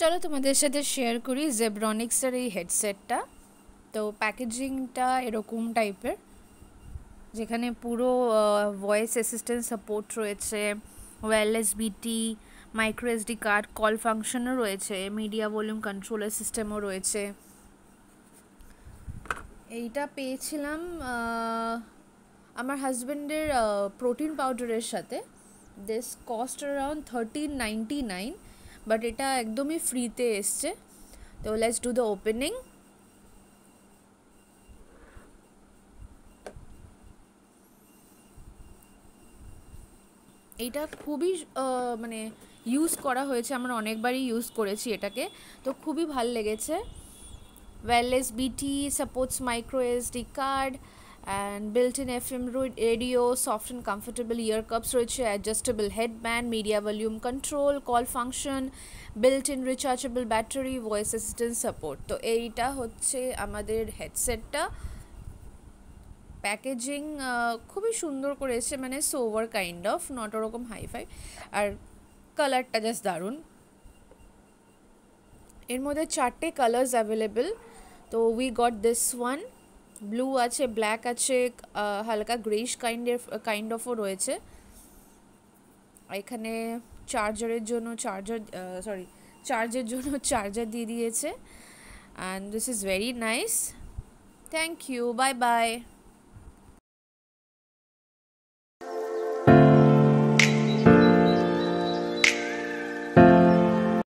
চলো তোমাদের সাথে শেয়ার করি জেব্রনিক্সের এই হেডসেটটা। তো প্যাকেজিংটা এরকম টাইপের, যেখানে পুরো ভয়েস অ্যাসিস্ট্যান্ট সাপোর্ট রয়েছে, wireless BT, micro SD card, call ফাংশনও রয়েছে, মিডিয়া ভলিউম কন্ট্রোলার সিস্টেমও রয়েছে। এইটা পেয়েছিলাম আমার হাজব্যান্ডের প্রোটিন পাউডারের সাথে। দিস কস্ট অ্যারাউন্ড 1399, বাট এটা একদমই ফ্রিতে এসছে। তো লেটস ডু দ্য ওপেনিং। এইটা খুবই মানে ইউজ করা হয়েছে, আমরা অনেকবারই ইউজ করেছি এটাকে, তো খুবই ভাল লেগেছে। Wireless BT, supports micro SD card and built-in FM radio, soft and comfortable ear cups রয়েছে, adjustable headband, media volume control, call function, built-in rechargeable battery, voice assistant support। তো এইটা হচ্ছে আমাদের হেডসেটটা। প্যাকেজিং খুবই সুন্দর করেছে, মানে সোভার কাইন্ড অফ, নট ওরকম হাইফাই, আর কালারটা জাস্ট দারুণ। এর মধ্যে 4টে কালার্স অ্যাভেলেবেল। তো we got this one, blue আছে, ব্ল্যাক আছে, হালকা গ্রেইশ কাইন্ড অফও রয়েছে। এখানে চার্জের জন্য চার্জার দিয়ে দিয়েছে। And this is very nice. Thank you, bye by.